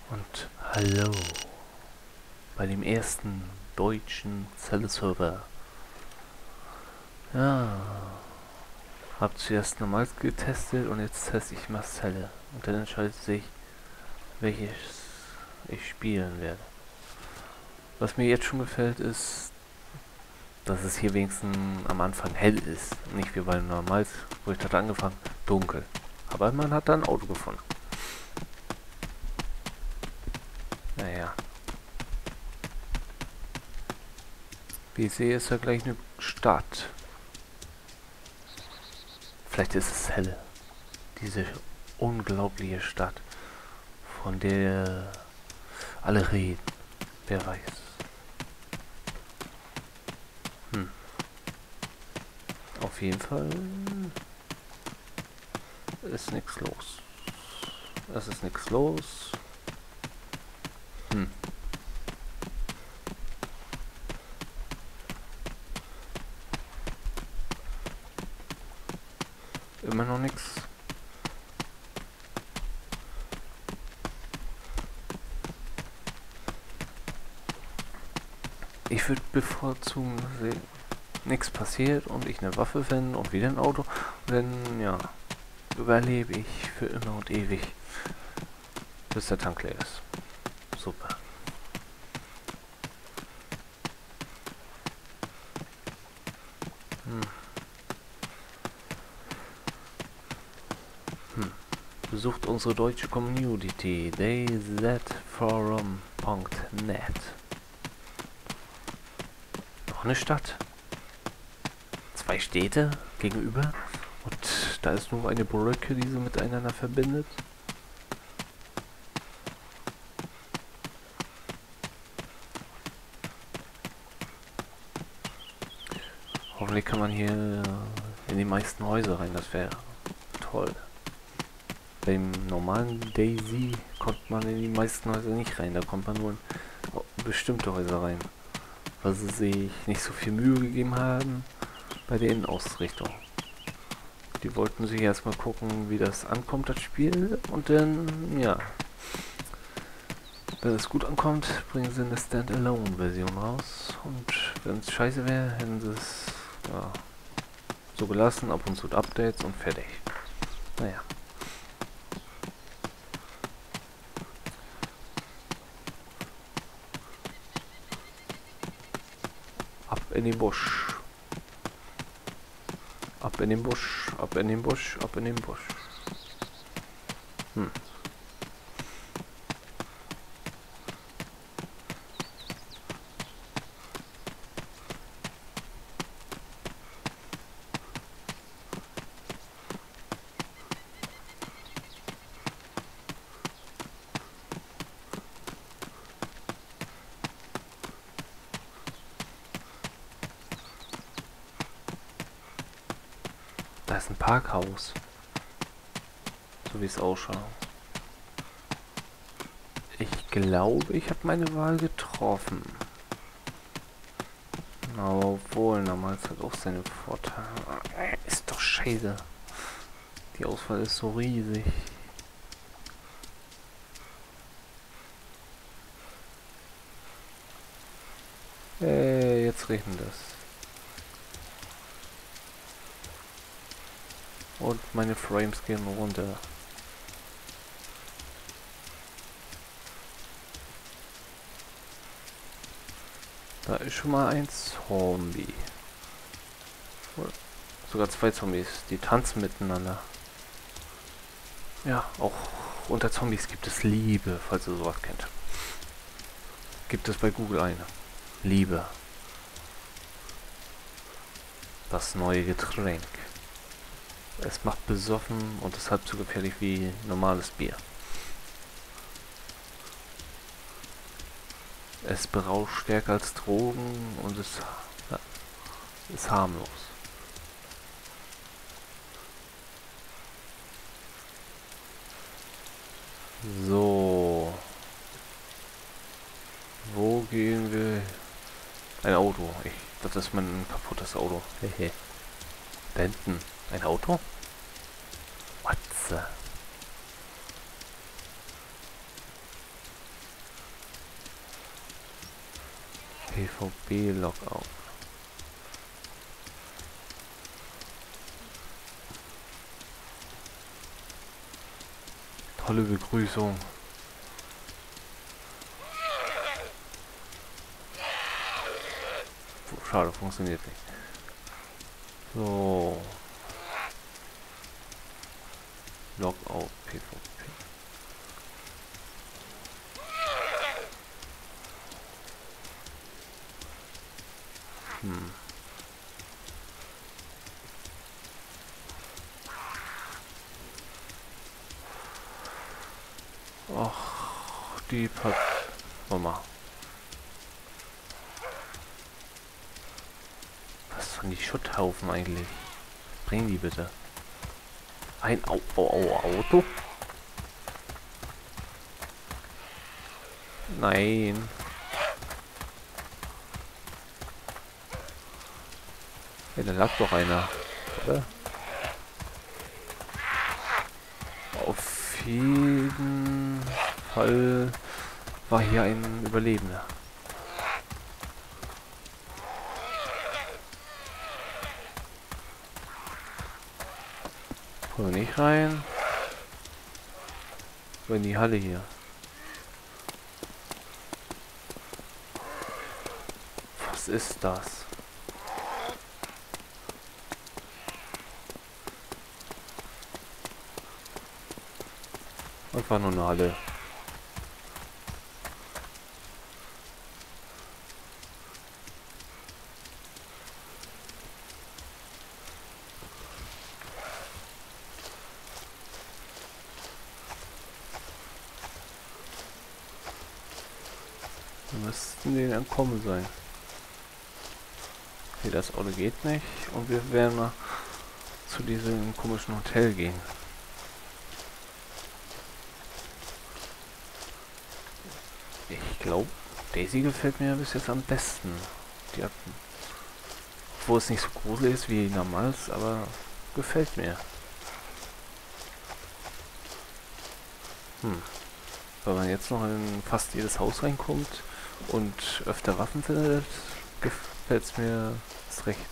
Und hallo bei dem ersten deutschen Celle-Server. Ja, hab zuerst normals getestet und jetzt teste ich mal Celle. Und dann entscheidet sich, welches ich spielen werde. Was mir jetzt schon gefällt ist, dass es hier wenigstens am Anfang hell ist. Nicht wie bei normals, wo ich hatte angefangen, dunkel. Aber man hat da ein Auto gefunden. Naja. Wie ich sehe, ist ja gleich eine Stadt. Vielleicht ist es Celle. Diese unglaubliche Stadt, von der alle reden. Wer weiß. Auf jeden Fall ist nichts los. Es ist nichts los. Immer noch nichts. Ich würde bevorzugen, dass nichts passiert und ich eine Waffe finde und wieder ein Auto. Und dann, ja, überlebe ich für immer und ewig, bis der Tank leer ist. Super. Besucht unsere deutsche Community dayzforum.net. Noch eine Stadt. 2 Städte gegenüber. Und da ist nur eine Brücke, die sie miteinander verbindet. Hoffentlich kann man hier in die meisten Häuser rein. Das wäre toll. Beim normalen Daisy kommt man in die meisten Häuser nicht rein. Da kommt man nur in bestimmte Häuser rein. Weil sie sich nicht so viel Mühe gegeben haben bei der Innenausrichtung. Die wollten sich erstmal gucken, wie das ankommt, das Spiel. Und dann, ja. Wenn es gut ankommt, bringen sie eine Standalone-Version raus. Und wenn es scheiße wäre, hätten sie es ja, so gelassen, ab und zu Updates und fertig. Naja. Ab in den Busch. Ab in den Busch, ab in den Busch, ab in den Busch. Da ist ein Parkhaus. So wie es ausschaut. Ich glaube, ich habe meine Wahl getroffen. Obwohl, damals hat auch seine Vorteile. Ist doch scheiße. Die Auswahl ist so riesig. Jetzt regnet es. Und meine Frames gehen runter. Da ist schon mal ein Zombie. Oder sogar 2 Zombies, die tanzen miteinander. Ja, auch unter Zombies gibt es Liebe, falls ihr sowas kennt. Gibt es bei Google eine. Liebe. Das neue Getränk. Es macht besoffen und ist halb so gefährlich wie normales Bier. Es berauscht stärker als Drogen und ist harmlos. So. Wo gehen wir? Ein Auto. Das ist mein kaputtes Auto. Hehe. Da hinten. Ein Auto? What the? PvP-Logout. Tolle Begrüßung. Schade, funktioniert nicht. So. Logout PvP. Ach, die Pat... Mama. Was sind die Schutthaufen eigentlich? Bring die bitte. Ein Auto? Nein. Ja, da lag doch einer, oder? Auf jeden Fall war hier ein Überlebender. Kommen wir nicht rein. So in die Halle hier. Was ist das? Einfach nur eine Halle. Wir müssten denen entkommen sein. Okay, das Auto geht nicht und wir werden mal zu diesem komischen Hotel gehen. Ich glaube, Daisy gefällt mir bis jetzt am besten. Die hat, wo es nicht so gruselig ist wie damals, aber gefällt mir. Wenn man jetzt noch in fast jedes Haus reinkommt und öfter Waffen findet, gefällt es mir erst recht.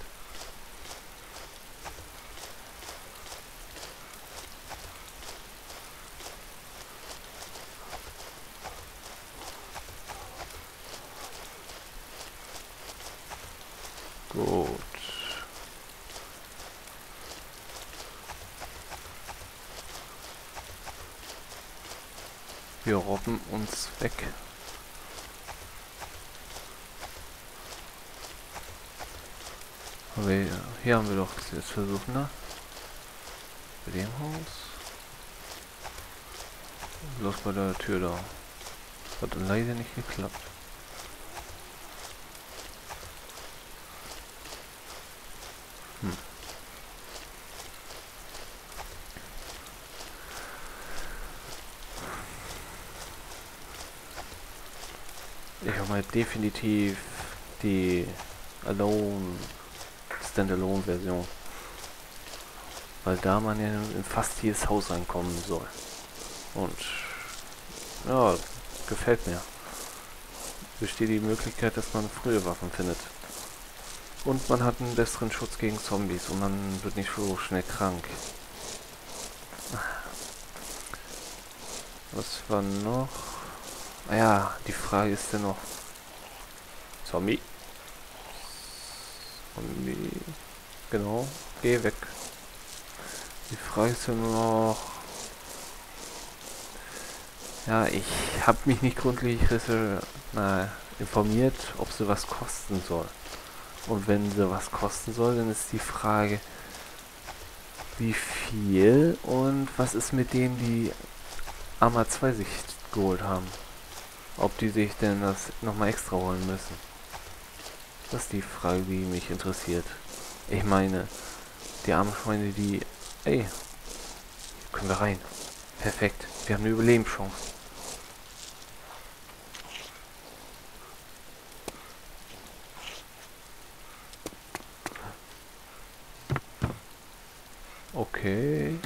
Gut. Wir robben uns weg. Aber hier haben wir doch jetzt versucht, ne? Bei dem Haus. Bloß bei der Tür da. Hat leider nicht geklappt. Ich habe mal definitiv die Standalone Version, weil da man ja in fast jedes Haus reinkommen soll. Und ja, gefällt mir. Besteht die Möglichkeit, dass man frühe Waffen findet. Und man hat einen besseren Schutz gegen Zombies und man wird nicht so schnell krank. Was war noch? Ah ja, die Frage ist ja noch... Zombie. Zombie. Genau. Geh weg. Die Frage ist ja nur noch... Ja, ich habe mich nicht gründlich informiert, ob sie was kosten soll. Und wenn sie was kosten soll, dann ist die Frage, wie viel und was ist mit denen, die Arma 2 sich geholt haben. Ob die sich denn das nochmal extra holen müssen. Das ist die Frage, die mich interessiert. Ich meine, die armen Schweine, die... Ey, können wir rein. Perfekt, wir haben eine Überlebenschance. Okay.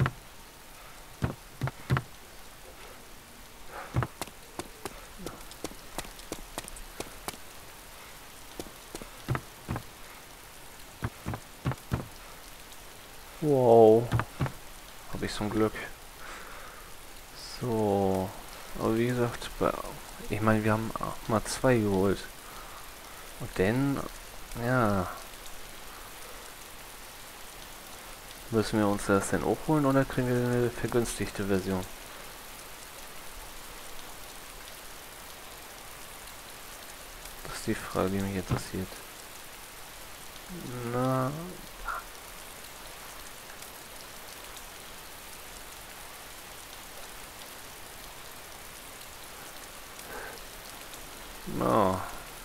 Wow. Habe ich so ein Glück. So. Aber wie gesagt, ich meine, wir haben auch mal 2 geholt. Und dann, ja, müssen wir uns das denn auch holen oder kriegen wir eine vergünstigte Version? Das ist die Frage, die mich interessiert. Na, na.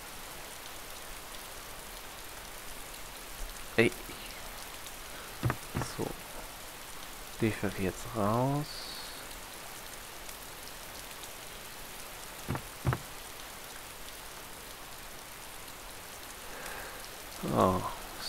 Ey. So. Die werfe jetzt raus. Oh.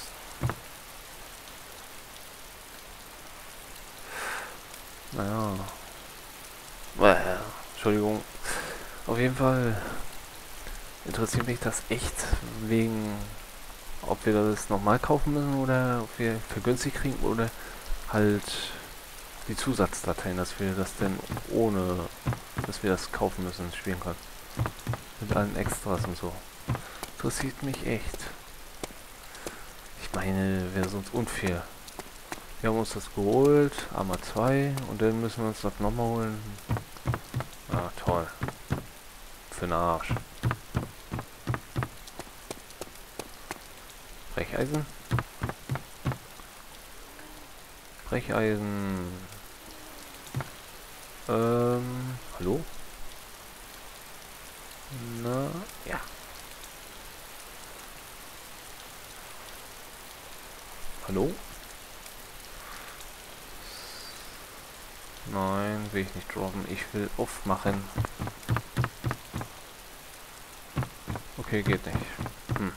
Naja. Entschuldigung. Auf jeden Fall interessiert mich das echt wegen, ob wir das nochmal kaufen müssen oder ob wir vergünstigt kriegen oder halt die Zusatzdateien, dass wir das denn ohne, dass wir das kaufen müssen, spielen können. Mit allen Extras und so. Interessiert mich echt. Ich meine, wäre sonst unfair. Wir haben uns das geholt, Arma 2 und dann müssen wir uns das nochmal holen. Ah, toll. Für den Arsch. Brecheisen? Brecheisen. Hallo? Na, ja. Hallo? Nein, will ich nicht droppen. Ich will aufmachen. Okay, geht nicht. Hm.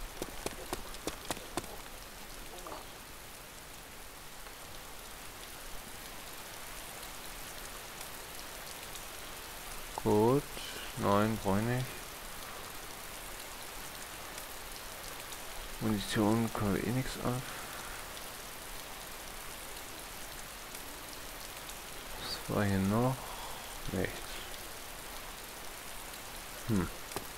Gut. Nein, brauche ich nicht. Munition können wir eh nichts auf. Was war hier noch? Nichts. Hm.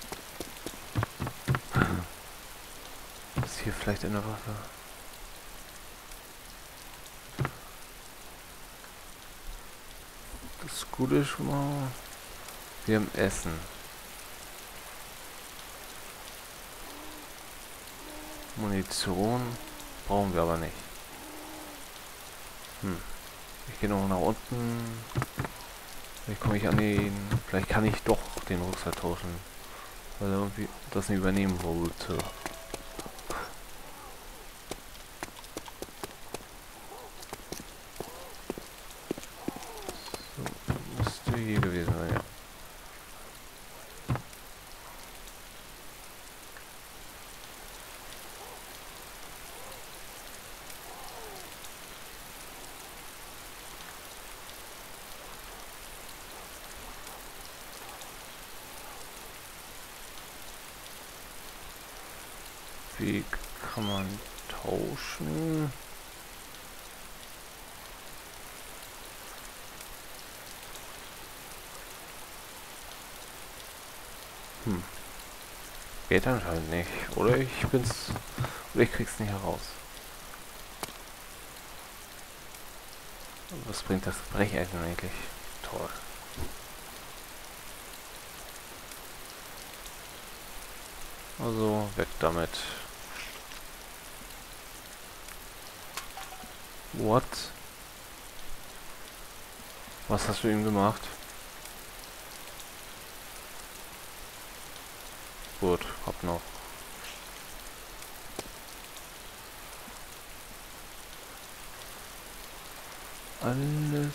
Ist hier vielleicht eine Waffe? Das Gute ist schon mal, wir haben Essen. Munition brauchen wir aber nicht. Hm. Ich gehe noch nach unten. Vielleicht komme ich an den... Vielleicht kann ich doch den Rucksack tauschen. Weil er irgendwie das nicht übernehmen wollte. So, müsste hier gewesen sein, ja. Wie kann man tauschen? Hm. Geht anscheinend nicht. Oder ich bin's... Oder ich krieg's nicht heraus. Was bringt das Brecheisen eigentlich? Toll. Also, weg damit. What? Was hast du ihm gemacht? Gut, hab noch. Alles.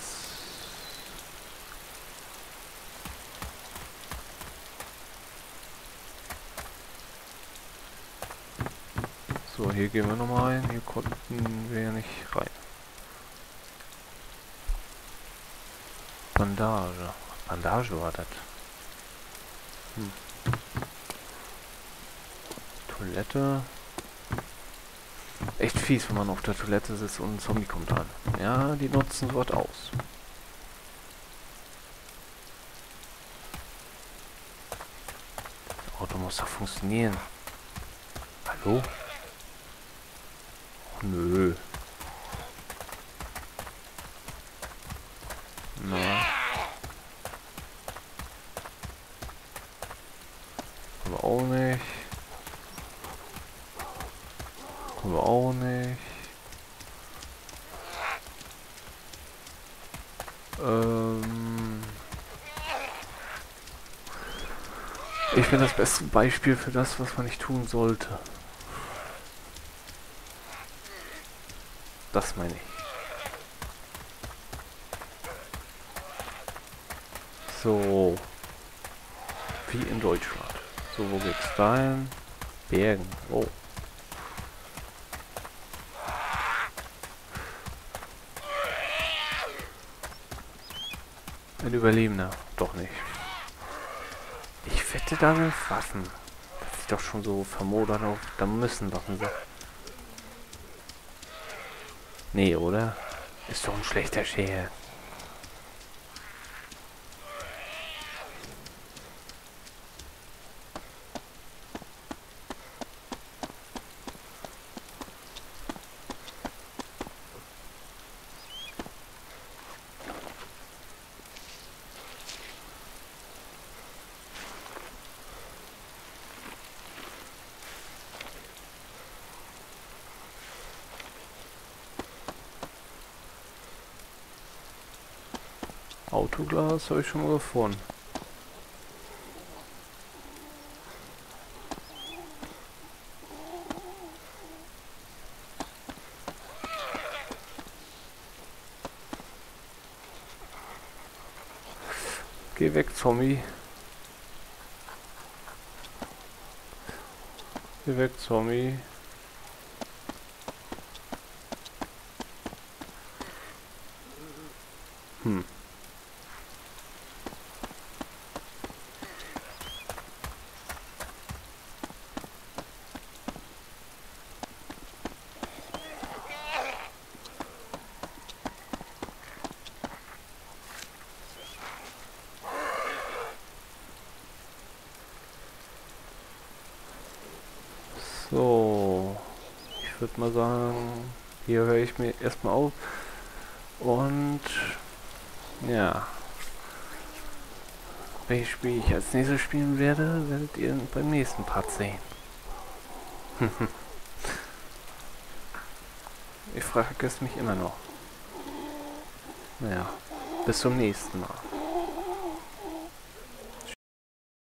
So, hier gehen wir nochmal rein. Hier konnten wir ja nicht rein. Bandage. Bandage war das. Hm. Toilette. Echt fies, wenn man auf der Toilette sitzt und ein Zombie kommt an. Ja, die nutzen dort aus. Das Auto muss doch funktionieren. Hallo? Oh, nö. Na. Aber auch nicht. Aber auch nicht. Ich bin das beste Beispiel für das, was man nicht tun sollte. Das meine ich. So. Wie in Deutschland. So, wo geht's rein? Bergen. Oh. Ein Überlebender. Doch nicht. Ich wette, da sind Waffen. Das sieht doch schon so vermodert auf. Da müssen Waffen sein. Nee, oder? Ist doch ein schlechter Scherz. Autoglas habe ich schon mal gefunden. Geh weg, Zombie. Geh weg, Zombie. Hm. So, ich würde mal sagen, hier höre ich mir erstmal auf und ja, welches Spiel ich als nächstes spielen werde, werdet ihr beim nächsten Part sehen. Ich frage es mich immer noch. Naja, bis zum nächsten Mal.